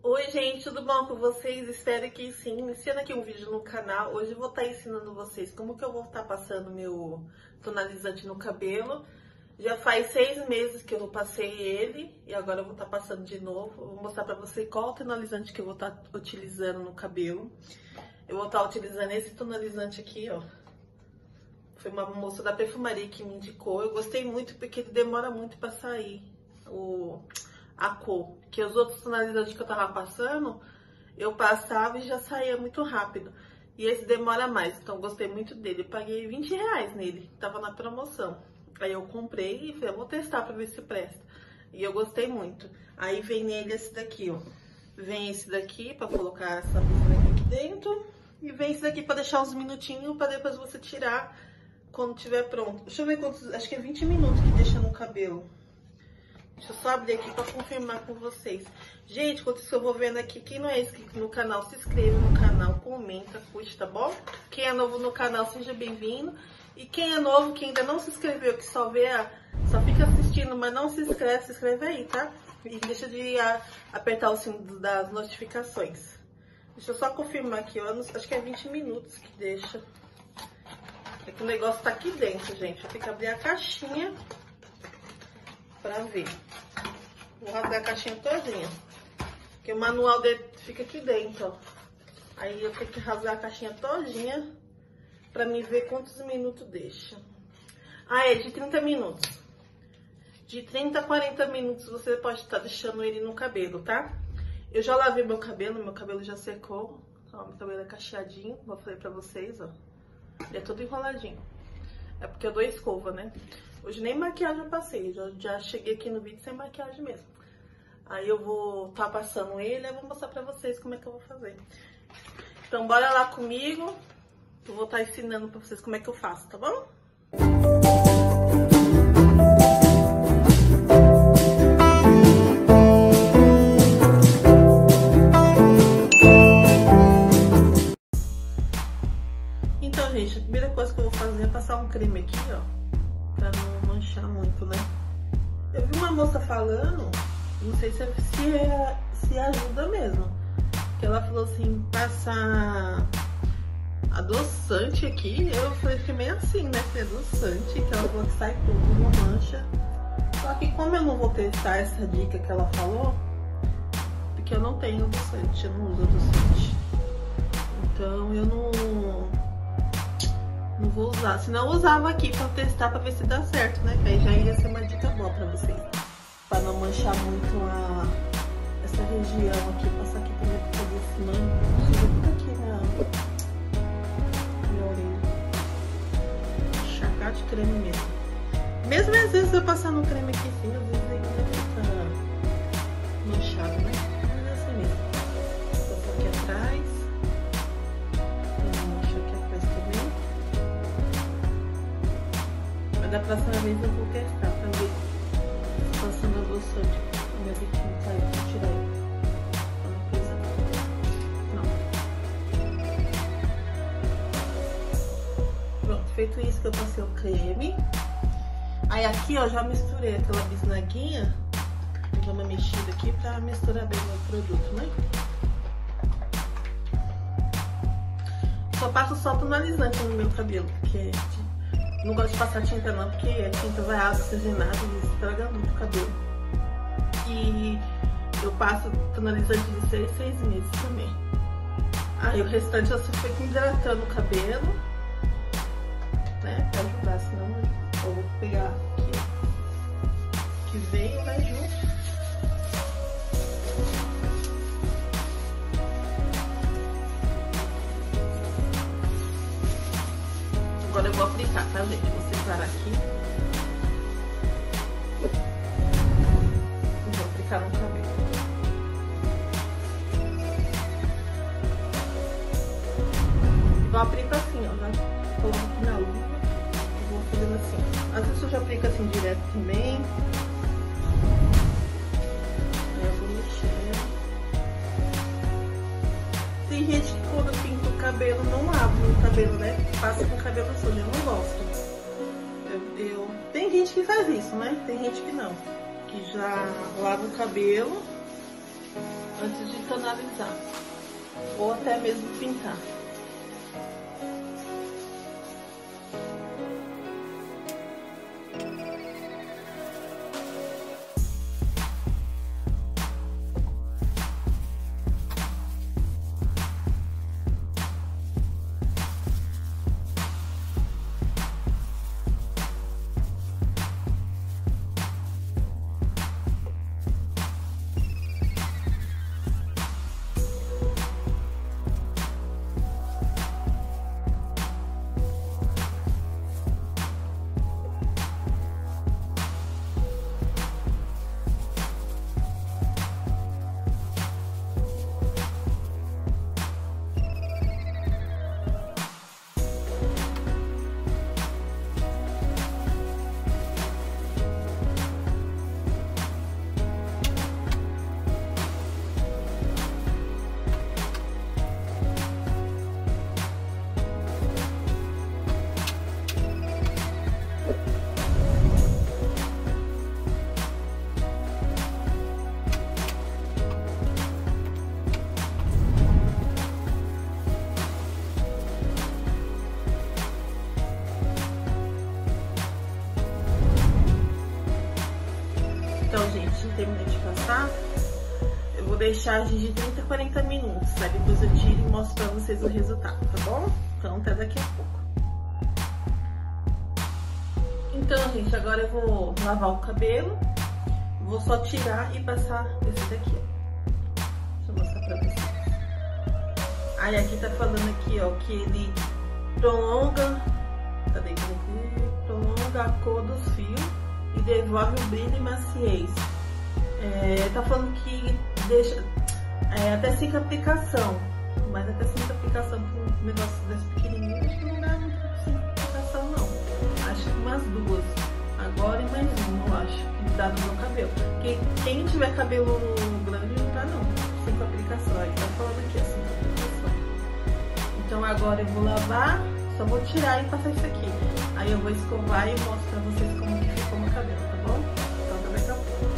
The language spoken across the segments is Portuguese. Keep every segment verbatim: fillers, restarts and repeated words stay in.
Oi gente, tudo bom com vocês? Espero que sim. Iniciando aqui um vídeo no canal. Hoje eu vou estar ensinando vocês como que eu vou estar passando meu tonalizante no cabelo. Já faz seis meses que eu passei ele e agora eu vou estar passando de novo. Eu vou mostrar pra vocês qual o tonalizante que eu vou estar utilizando no cabelo. Eu vou estar utilizando esse tonalizante aqui, ó. Foi uma moça da perfumaria que me indicou. Eu gostei muito porque ele demora muito pra sair o... a cor, que os outros tonalizantes que eu tava passando, eu passava e já saía muito rápido. E esse demora mais, então eu gostei muito dele. Eu paguei vinte reais nele, tava na promoção. Aí eu comprei e falei, eu vou testar pra ver se presta. E eu gostei muito. Aí vem nele esse daqui, ó. Vem esse daqui pra colocar essa blusinha aqui dentro. E vem esse daqui pra deixar uns minutinhos pra depois você tirar quando tiver pronto. Deixa eu ver quantos, acho que é vinte minutos que deixa no cabelo. Deixa eu só abrir aqui pra confirmar com vocês. Gente, enquanto isso eu vou vendo aqui, quem não é inscrito no canal, se inscreva no canal, comenta, curte, tá bom? Quem é novo no canal, seja bem-vindo. E quem é novo, que ainda não se inscreveu, que só vê, a, só fica assistindo, mas não se inscreve, se inscreve aí, tá? E deixa de a, apertar o sino das notificações. Deixa eu só confirmar aqui, ó, acho que é vinte minutos que deixa. É que o negócio tá aqui dentro, gente. Eu tenho que abrir a caixinha pra ver. Vou rasgar a caixinha todinha. Porque o manual dele fica aqui dentro, ó. Aí eu tenho que rasgar a caixinha todinha pra me ver quantos minutos deixa. Ah, é de trinta minutos. De trinta a quarenta minutos você pode estar deixando ele no cabelo, tá? Eu já lavei meu cabelo, meu cabelo já secou. Ó, meu cabelo é cacheadinho, vou falar pra vocês, ó. Ele é todo enroladinho. É porque eu dou escova, né? Hoje nem maquiagem eu passei, já, já cheguei aqui no vídeo sem maquiagem mesmo. Aí eu vou estar tá passando ele, eu vou mostrar pra vocês como é que eu vou fazer. Então bora lá comigo, eu vou estar tá ensinando pra vocês como é que eu faço, tá bom? Então, gente, a primeira coisa que eu vou fazer é passar um creme aqui, ó. Pra não manchar muito, né? Eu vi uma moça falando, não sei se, se, é, se ajuda mesmo. Que ela falou assim, passar adoçante aqui. Eu falei que meio assim, né? Que é adoçante, que ela falou que sai tudo, não mancha. Só que como eu não vou testar essa dica que ela falou, porque eu não tenho adoçante, eu não uso adoçante. Então eu não... Não vou usar, senão eu usava aqui pra testar pra ver se dá certo, né? Que aí já ia ser uma dica boa pra vocês. Pra não manchar muito a, essa região aqui. Passar aqui também pra fazer esse manto. Chega tudo aqui na minha orelha. Encharcar de creme mesmo. Mesmo às vezes eu passar no creme aqui assim, às vezes ainda fica manchado, né? Mas é assim mesmo. Vou passar aqui atrás. Da próxima vez eu vou testar pra ver se passando adoçante no meu biquíni tá aí, vou tirar ele. Não. Pronto, feito isso que eu passei o creme. Aí aqui, ó, já misturei aquela bisnaguinha. Vou dar uma mexida aqui pra misturar bem o produto, né? Só passo só tonalizante no meu cabelo, porque não gosto de passar tinta não, porque a tinta vai oxigenada e estraga muito o cabelo. E eu passo tonalizante de seis, seis meses também. Aí o restante eu só fico hidratando o cabelo, né, pra ajudar, senão eu vou pegar aqui, que vem e vai junto. Agora eu vou aplicar, tá, gente? Vou separar aqui. E vou aplicar no cabelo. Igual eu aplico assim, ó. Já coloco aqui na luva. E vou fazendo assim. Às vezes eu já aplico assim direto também. Aí eu vou mexendo. Tem gente que quando pinta o cabelo não lava o cabelo, né? Passa com o cabelo sujo, eu não gosto. Eu, eu... Tem gente que faz isso, né? Tem gente que não. Que já lava o cabelo antes de tonalizar, ou até mesmo pintar. Então, gente, terminei de passar. Eu vou deixar de trinta a quarenta minutos, tá? Depois eu tiro e mostro pra vocês o resultado, tá bom? Então, até daqui a pouco. Então, gente, agora eu vou lavar o cabelo. Vou só tirar e passar esse daqui, ó. Deixa eu mostrar pra vocês. Aí, aqui tá falando aqui, ó, que ele prolonga... Cadê? Prolonga a cor dos fios e devolve o brilho e maciez. É, tá falando que deixa é, até cinco aplicação, mas até cinco aplicação com um negócio desse pequenininho, acho que não dá cinco aplicação não. Acho que umas duas, agora e mais uma, eu acho, que dá no meu cabelo. Porque quem tiver cabelo grande não dá não, cinco aplicação, aí tá falando aqui, é cinco aplicação. Então agora eu vou lavar, só vou tirar e passar isso aqui. Aí eu vou escovar e mostro pra vocês como que ficou meu cabelo, tá bom? Então até daqui a pouco.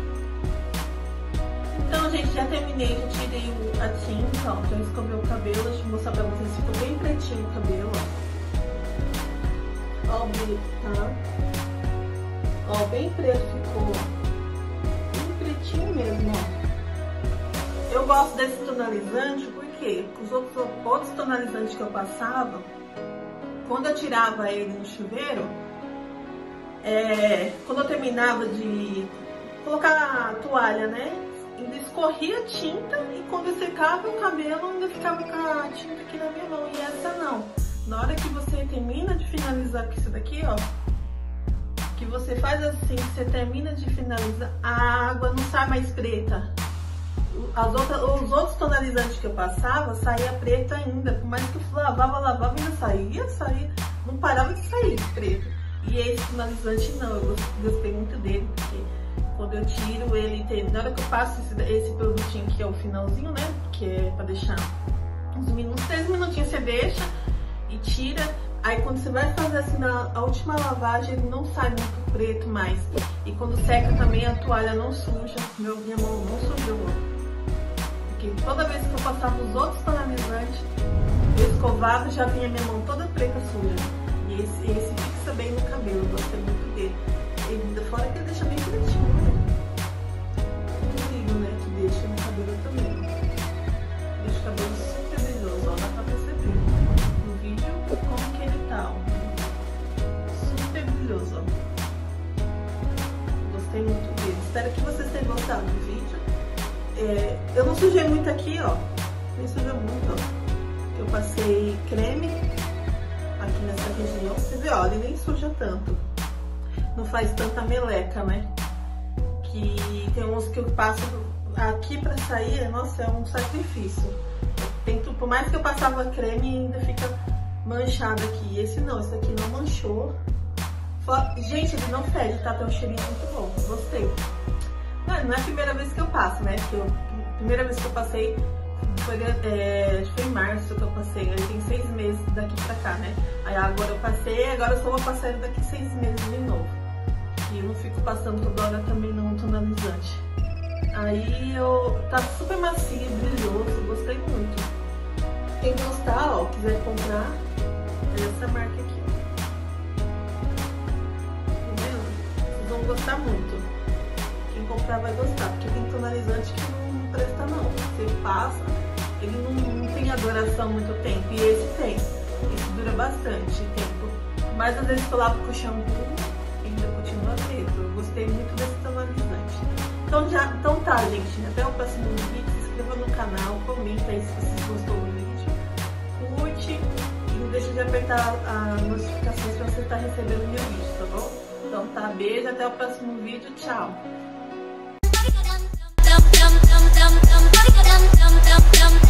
Então, gente, já terminei, já tirei a tinta, ó, já escovei o cabelo, deixa eu mostrar pra vocês, ficou bem pretinho o cabelo, ó. Ó o brilho, tá? Ó, bem preto ficou, bem pretinho mesmo, ó. Eu gosto desse tonalizante porque os outros, outros tonalizantes que eu passava, quando eu tirava ele no chuveiro, é, quando eu terminava de colocar a toalha, né, ainda escorria tinta e quando eu secava o cabelo ainda ficava com a tinta aqui na minha mão. E essa não. Na hora que você termina de finalizar com isso daqui, ó, que você faz assim, você termina de finalizar, a água não sai mais preta. As outras, os outros tonalizantes que eu passava, saía preta ainda. Por mais que eu lavava, lavava, ainda saía, saía. Não parava de sair preto. E esse tonalizante não, eu gostei muito dele, porque quando eu tiro ele, tem, na hora que eu passo esse, esse produtinho que é o finalzinho, né, que é pra deixar uns minutos, três minutinhos você deixa e tira. Aí quando você vai fazer assim, na a última lavagem, ele não sai muito preto mais. E quando seca também a toalha não suja, meu, minha mão não sujou. Porque toda vez que eu passava os outros tonalizantes, eu escovava, já vinha minha mão toda preta suja. E esse, esse fixa bem no cabelo, eu gostei muito dele. E fora que ele deixa bem pretinho, né? Incrível, né? Que deixa no cabelo também. Deixa o cabelo super brilhoso, ó, dá pra perceber. No vídeo, como que ele tá, ó. Super brilhoso, ó. Gostei muito dele. Espero que vocês tenham gostado do vídeo. É, eu não sujei muito aqui, ó. Nem sujou muito, ó. Eu passei creme aqui nessa região. Você vê, ó, ele nem suja tanto. Não faz tanta meleca, né? Que tem uns que eu passo aqui pra sair, nossa, é um sacrifício. Tento, por mais que eu passava creme, ainda fica manchado aqui. Esse não, esse aqui não manchou. Gente, ele não fede, tá? Tem um cheirinho muito bom, gostei. Não, não é a primeira vez que eu passo, né? Que eu, a primeira vez que eu passei foi, é, foi em março que eu passei. Ele tem seis meses daqui pra cá, né? Aí agora eu passei, agora eu só vou passar ele daqui seis meses de novo. E eu não fico passando toda hora também não tonalizante. Aí eu tá super macio, brilhoso, gostei muito. Quem gostar, ó, quiser comprar, é essa marca aqui. Tá vendo? Vocês vão gostar muito. Quem comprar vai gostar, porque tem tonalizante que não presta não. Você passa, ele não, não tem a duração muito tempo, e esse tem. Esse dura bastante tempo. Mas às vezes eu lavo com shampoo e ainda continua preto. Eu gostei muito desse tonalizante. Então, já, então tá, gente. Até o próximo vídeo. Se inscreva no canal, comenta aí se vocês gostou do vídeo. Curte e não deixa de apertar as notificações para você estar recebendo meu vídeo, tá bom? Então tá, beijo, até o próximo vídeo. Tchau! Dum dum dum dum dum dum dum dum dum dum dum